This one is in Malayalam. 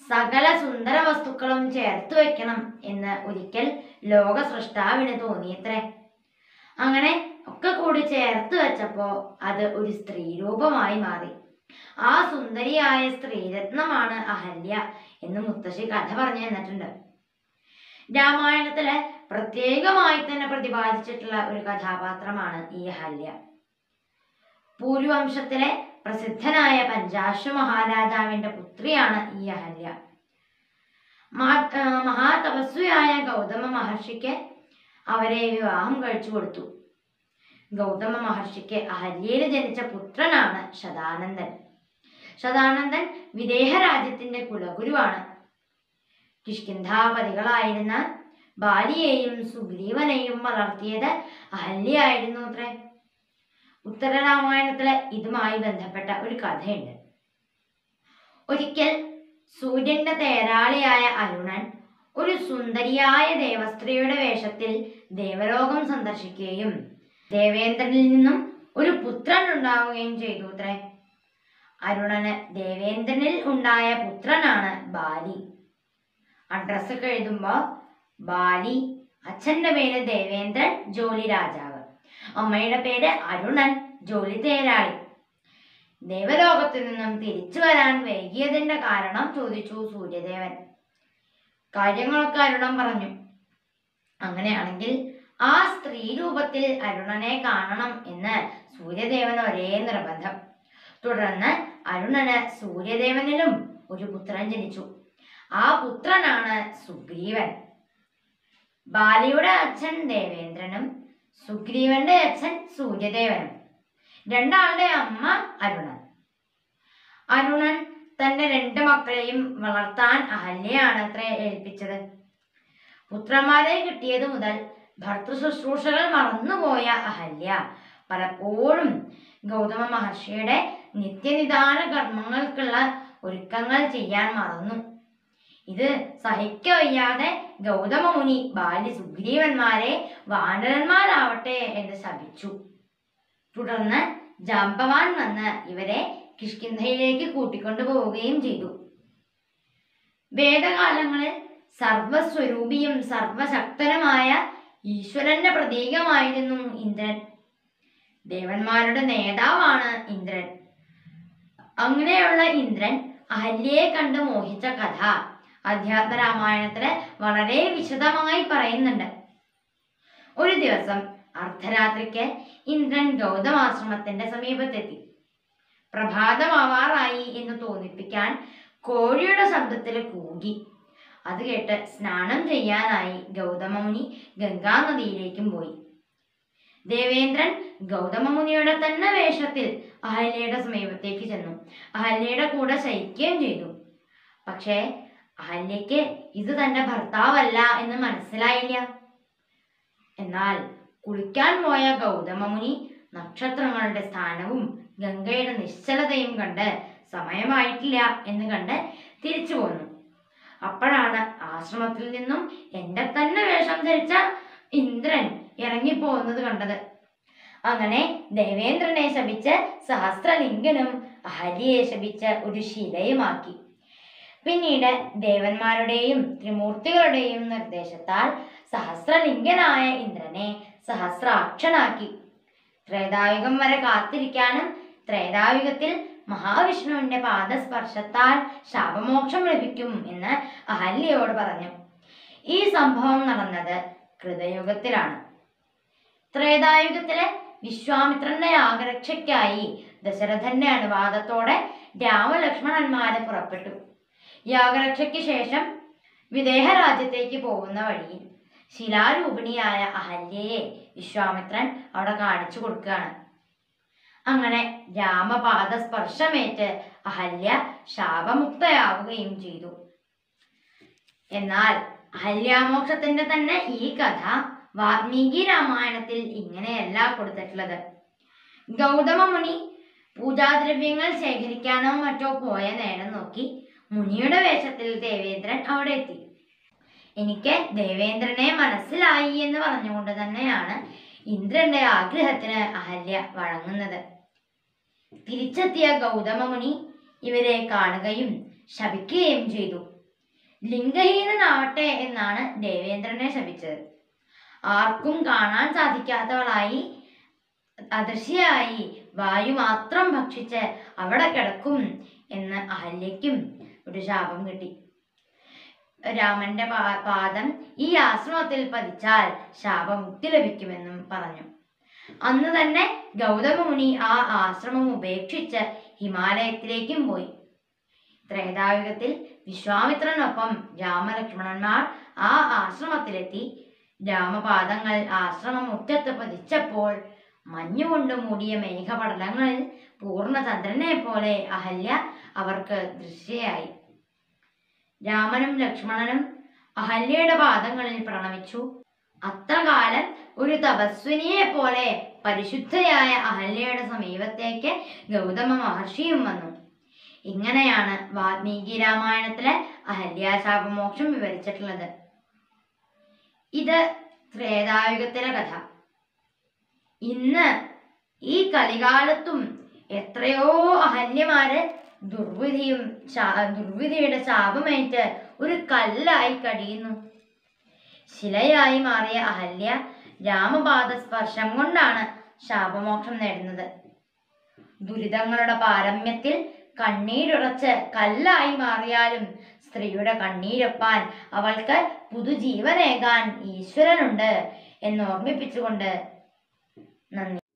സകല സുന്ദര വസ്തുക്കളും ചേർത്ത് വെക്കണം എന്ന് ഒരിക്കൽ ലോക സൃഷ്ടാവിന് തോന്നിയത്രേ. അങ്ങനെ ഒക്കെ കൂടി ചേർത്ത് വെച്ചപ്പോ അത് ഒരു സ്ത്രീ രൂപമായി മാറി. ആ സുന്ദരിയായ സ്ത്രീരത്നമാണ് അഹല്യ എന്ന് മുത്തശ്ശി കഥ പറഞ്ഞു തന്നിട്ടുണ്ട്. രാമായണത്തിലെ പ്രത്യേകമായി തന്നെ പ്രതിപാദിച്ചിട്ടുള്ള ഒരു കഥാപാത്രമാണ് ഈ അഹല്യ. പൂരുവംശത്തിലെ പ്രസിദ്ധനായ പഞ്ചാശ്വ മഹാരാജാവിന്റെ പുത്രിയാണ് ഈ അഹല്യ. മഹാതപസ്വിയായ ഗൗതമ മഹർഷിക്ക് അവരെ വിവാഹം കഴിച്ചു കൊടുത്തു. ഗൗതമ മഹർഷിക്ക് അഹല്യയിൽ ജനിച്ച പുത്രനാണ് ശതാനന്ദൻ. ശതാനന്ദൻ വിദേഹ രാജ്യത്തിന്റെ കുലഗുരുവാണ്. കിഷ്കിന്ധാപതികളായിരുന്ന ബാലിയെയും സുഗ്രീവനെയും വളർത്തിയത് അഹല്യയായിരുന്നു അത്രേ. ഉത്തരരാമായണത്തിലെ ഇതുമായി ബന്ധപ്പെട്ട ഒരു കഥയുണ്ട്. ഒരിക്കൽ സൂര്യന്റെ തേരാളിയായ അരുണൻ ഒരു സുന്ദരിയായ ദേവസ്ത്രീയുടെ വേഷത്തിൽ ദേവലോകം സന്ദർശിക്കുകയും ദേവേന്ദ്രനിൽ നിന്നും ഒരു പുത്രൻ ഉണ്ടാവുകയും ചെയ്തു അത്രേ. അരുണന് ദേവേന്ദ്രനിൽ ഉണ്ടായ പുത്രനാണ് ബാലി. അഡ്രസ്സൊക്കെ എഴുതുമ്പോ ബാലി, അച്ഛന്റെ പേര് ദേവേന്ദ്രൻ, ജോലി രാജാവ്, അമ്മയുടെ പേര് അരുണൻ, ജോലി തേരാളി. ദേവലോകത്തു നിന്നും തിരിച്ചു വരാൻ വൈകിയതിന്റെ കാരണം ചോദിച്ചു സൂര്യദേവൻ. കാര്യങ്ങളൊക്കെ അരുണൻ പറഞ്ഞു. അങ്ങനെയാണെങ്കിൽ ആ സ്ത്രീ രൂപത്തിൽ അരുണനെ കാണണം എന്ന് സൂര്യദേവൻ ഒരേ നിർബന്ധം. തുടർന്ന് അരുണന് സൂര്യദേവനിലും ഒരു പുത്രൻ ജനിച്ചു. ആ പുത്രനാണ് സുഗ്രീവൻ. ബാലിയുടെ അച്ഛൻ ദേവേന്ദ്രനും സുഗ്രീവന്റെ അച്ഛൻ സൂര്യദേവനും. രണ്ടാളുടെ അമ്മ അരുണൻ. അരുണൻ തന്റെ 2 മക്കളെയും വളർത്താൻ അഹല്യയാണ് അത്രേ ഏൽപ്പിച്ചത്. പുത്രന്മാരെ കിട്ടിയത് മുതൽ ഭർത്തൃ ശുശ്രൂഷകൾ മറന്നുപോയ അഹല്യ പലപ്പോഴും ഗൗതമ മഹർഷിയുടെ നിത്യനിദാന കർമ്മങ്ങൾക്കുള്ള ഒരുക്കങ്ങൾ ചെയ്യാൻ മറന്നു. ഇത് സഹിക്കവയ്യാതെ ഗൗതമ മുനി ബാലി സുഗ്രീവന്മാരെ വാനരന്മാരാവട്ടെ എന്ന് ശപിച്ചു. തുടർന്ന് ജാമ്പവാൻ വന്ന് ഇവരെ കിഷ്കിന്ധയിലേക്ക് കൂട്ടിക്കൊണ്ടു പോവുകയും ചെയ്തു. വേദകാലങ്ങളിൽ സർവസ്വരൂപിയും സർവശക്തനുമായ ഈശ്വരന്റെ പ്രതീകമായിരുന്നു ഇന്ദ്രൻ. ദേവന്മാരുടെ നേതാവാണ് ഇന്ദ്രൻ. അങ്ങനെയുള്ള ഇന്ദ്രൻ അഹല്യയെ കണ്ട് മോഹിച്ച കഥ അധ്യാത്മരാമായണത്തില് വളരെ വിശദമായി പറയുന്നുണ്ട്. ഒരു ദിവസം അർദ്ധരാത്രിക്ക് ഇന്ദ്രൻ ഗൗതമാശ്രമത്തിന്റെ സമീപത്തെത്തി. പ്രഭാതമാവാറായി എന്ന് തോന്നിപ്പിക്കാൻ കോഴിയുടെ ശബ്ദത്തിൽ കൂകി. അത് കേട്ട് സ്നാനം ചെയ്യാനായി ഗൗതമ മുനി ഗംഗാനദിയിലേക്കും പോയി. ദേവേന്ദ്രൻ ഗൗതമ മുനിയുടെ തന്നെ വേഷത്തിൽ അഹല്യയുടെ സമീപത്തേക്ക് ചെന്നു. അഹല്യയുടെ കൂടെ ശയിക്കുകയും ചെയ്തു. പക്ഷേ അഹല്യയ്ക്ക് ഇത് തന്റെ ഭർത്താവല്ല എന്ന് മനസ്സിലായില്ല. എന്നാൽ കുളിക്കാൻ പോയ ഗൗതമ മുനി നക്ഷത്രങ്ങളുടെ സ്ഥാനവും ഗംഗയുടെ നിശ്ചലതയും കണ്ട് സമയമായിട്ടില്ല എന്ന് കണ്ട് തിരിച്ചു പോന്നു. അപ്പോഴാണ് ആശ്രമത്തിൽ നിന്നും എന്റെ തന്നെ വേഷം ധരിച്ച ഇന്ദ്രൻ ഇറങ്ങിപ്പോകുന്നത് കണ്ടത്. അങ്ങനെ ദേവേന്ദ്രനെ ശപിച്ച് സഹസ്രലിംഗനും അഹല്യയെ ശപിച്ച് ഒരു ശിലയുമാക്കി. പിന്നീട് ദേവന്മാരുടെയും ത്രിമൂർത്തികളുടെയും നിർദ്ദേശത്താൽ സഹസ്രലിംഗനായ ഇന്ദ്രനെ സഹസ്രാക്ഷനാക്കി. ത്രേതായുഗം വരെ കാത്തിരിക്കാനും ത്രേതായുഗത്തിൽ മഹാവിഷ്ണുവിന്റെ പാദസ്പർശത്താൽ ശാപമോക്ഷം ലഭിക്കും എന്ന് അഹല്യയോട് പറഞ്ഞു. ഈ സംഭവം നടന്നത് കൃതയുഗത്തിലാണ്. ത്രേതായുഗത്തിലെ വിശ്വാമിത്രന്റെ യാഗരക്ഷയ്ക്കായി ദശരഥന്റെ അനുവാദത്തോടെ രാമലക്ഷ്മണന്മാര് പുറപ്പെട്ടു. യാഗരക്ഷയ്ക്ക് ശേഷം വിദേഹ രാജ്യത്തേക്ക് പോകുന്ന വഴിയിൽ ശിലാരൂപിണിയായ അഹല്യയെ വിശ്വാമിത്രൻ അവിടെ കാണിച്ചു കൊടുക്കുകയാണ്. അങ്ങനെ രാമപാദസ്പർശമേറ്റ് അഹല്യ ശാപമുക്തയാവുകയും ചെയ്തു. എന്നാൽ അഹല്യാമോക്ഷത്തിന്റെ തന്നെ ഈ കഥ വാൽമീകി രാമായണത്തിൽ ഇങ്ങനെയല്ല കൊടുത്തിട്ടുള്ളത്. ഗൗതമ മുനി പൂജാദ്രവ്യങ്ങൾ ശേഖരിക്കാനോ മറ്റോ പോയ നേരം നോക്കി മുനിയുടെ വേഷത്തിൽ ദേവേന്ദ്രൻ അവിടെ എത്തി. എനിക്ക് ദേവേന്ദ്രനെ മനസ്സിലായി എന്ന് പറഞ്ഞുകൊണ്ട് തന്നെയാണ് ഇന്ദ്രന്റെ ആഗ്രഹത്തിന് അഹല്യ വഴങ്ങുന്നത്. തിരിച്ചെത്തിയ ഗൗതമ മുനി ഇവരെ കാണുകയും ശപിക്കുകയും ചെയ്തു. ലിംഗഹീനനാവട്ടെ എന്നാണ് ദേവേന്ദ്രനെ ശപിച്ചത്. ആർക്കും കാണാൻ സാധിക്കാത്തവളായി അദൃശ്യയായി വായു മാത്രം ഭക്ഷിച്ച് അവിടെ കിടക്കും എന്ന് അഹല്യയ്ക്കും ഒരു ശാപം കിട്ടി. രാമന്റെ പാദം ഈ ആശ്രമത്തിൽ പതിച്ചാൽ ശാപമുക്തി ലഭിക്കുമെന്നും പറഞ്ഞു. അന്ന് തന്നെ ഗൗതമമുനി ആ ആശ്രമം ഉപേക്ഷിച്ച് ഹിമാലയത്തിലേക്കും പോയി. ത്രേതായുഗത്തിൽ വിശ്വാമിത്രനൊപ്പം രാമലക്ഷ്മണന്മാർ ആ ആശ്രമത്തിലെത്തി. രാമപാദങ്ങൾ ആശ്രമമുറ്റത്ത് പതിച്ചപ്പോൾ മഞ്ഞുകൊണ്ട് മൂടിയ മേഘപടലങ്ങളിൽ പൂർണ്ണചന്ദ്രനെ പോലെ അഹല്യ അവർക്ക് ദൃശ്യയായി. രാമനും ലക്ഷ്മണനും അഹല്യയുടെ പാദങ്ങളിൽ പ്രണമിച്ചു. അത്രകാലം ഒരു തപസ്വിനിയെ പോലെ പരിശുദ്ധയായ അഹല്യയുടെ സമീപത്തേക്ക് ഗൗതമ മഹർഷിയും വന്നു. ഇങ്ങനെയാണ് വാൽമീകി രാമായണത്തിലെ അഹല്യാശാപമോക്ഷം വിവരിച്ചിട്ടുള്ളത്. ഇത് ത്രേതായുഗത്തിലെ കഥ. ഇന്ന് ഈ കലികാലത്തും എത്രയോ അഹല്യമാര് ദുർവിധിയുടെ ശാപമേറ്റ് ഒരു കല്ലായി കഴിയുന്നു. ശിലയായി മാറിയ അഹല്യ രാമപാദ സ്പർശം കൊണ്ടാണ് ശാപമോക്ഷം നേടുന്നത്. ദുരിതങ്ങളുടെ പാരമ്യത്തിൽ കണ്ണീരുറച്ച് കല്ലായി മാറിയാലും സ്ത്രീയുടെ കണ്ണീരൊപ്പാൻ അവൾക്ക് പുതുജീവനേകാൻ ഈശ്വരനുണ്ട് എന്നോർമ്മിപ്പിച്ചുകൊണ്ട് നന്ദി.